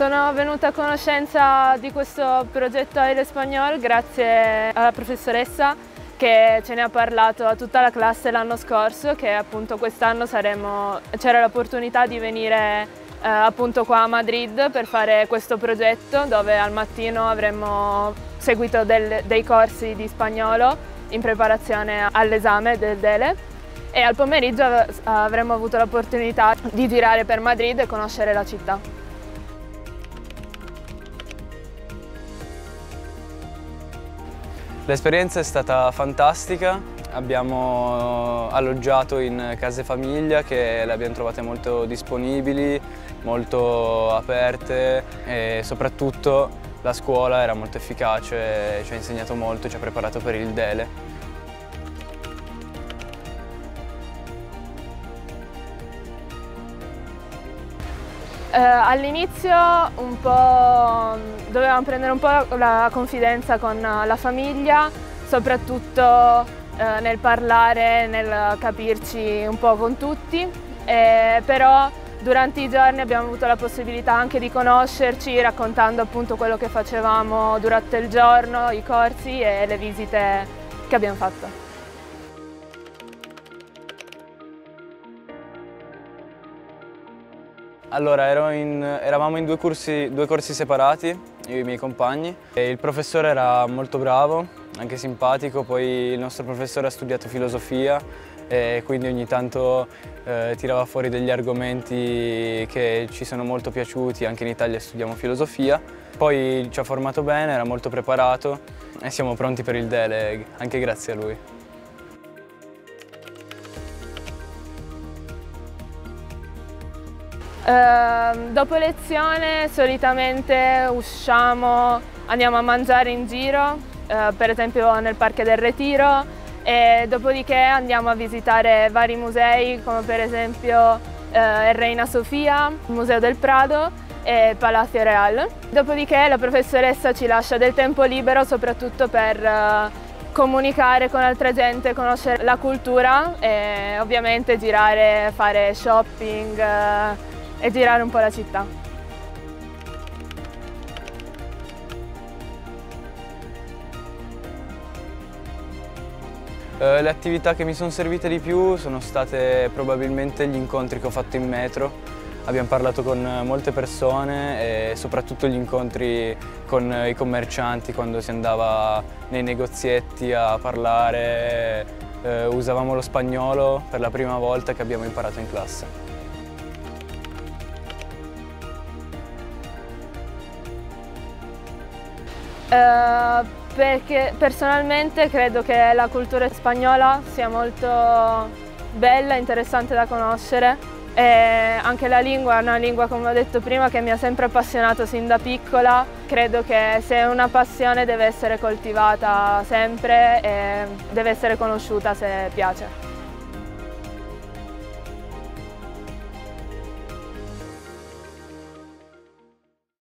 Sono venuta a conoscenza di questo progetto Aire Español grazie alla professoressa che ce ne ha parlato a tutta la classe l'anno scorso, che appunto quest'anno c'era l'opportunità di venire appunto qua a Madrid per fare questo progetto dove al mattino avremmo seguito dei corsi di spagnolo in preparazione all'esame del DELE e al pomeriggio avremmo avuto l'opportunità di girare per Madrid e conoscere la città. L'esperienza è stata fantastica, abbiamo alloggiato in case famiglia che le abbiamo trovate molto disponibili, molto aperte e soprattutto la scuola era molto efficace, ci ha insegnato molto, ci ha preparato per il DELE. All'inizio dovevamo prendere un po' la confidenza con la famiglia, soprattutto nel parlare, nel capirci un po' con tutti, però durante i giorni abbiamo avuto la possibilità anche di conoscerci raccontando appunto quello che facevamo durante il giorno, i corsi e le visite che abbiamo fatto. Allora, eravamo in due corsi separati, io e i miei compagni. E il professore era molto bravo, anche simpatico, poi il nostro professore ha studiato filosofia e quindi ogni tanto tirava fuori degli argomenti che ci sono molto piaciuti, anche in Italia studiamo filosofia. Poi ci ha formato bene, era molto preparato e siamo pronti per il DELE, anche grazie a lui. Dopo lezione solitamente usciamo, andiamo a mangiare in giro, per esempio nel Parque del Retiro, e dopodiché andiamo a visitare vari musei come per esempio Reina Sofia, il Museo del Prado e Palacio Real. Dopodiché la professoressa ci lascia del tempo libero soprattutto per comunicare con altra gente, conoscere la cultura e ovviamente girare, fare shopping e girare un po' la città. Le attività che mi sono servite di più sono state probabilmente gli incontri che ho fatto in metro. Abbiamo parlato con molte persone e soprattutto gli incontri con i commercianti quando si andava nei negozietti a parlare. Usavamo lo spagnolo per la prima volta che abbiamo imparato in classe. Perché personalmente credo che la cultura spagnola sia molto bella e interessante da conoscere e anche la lingua è una lingua, come ho detto prima, che mi ha sempre appassionato sin da piccola. Credo che se è una passione deve essere coltivata sempre e deve essere conosciuta se piace.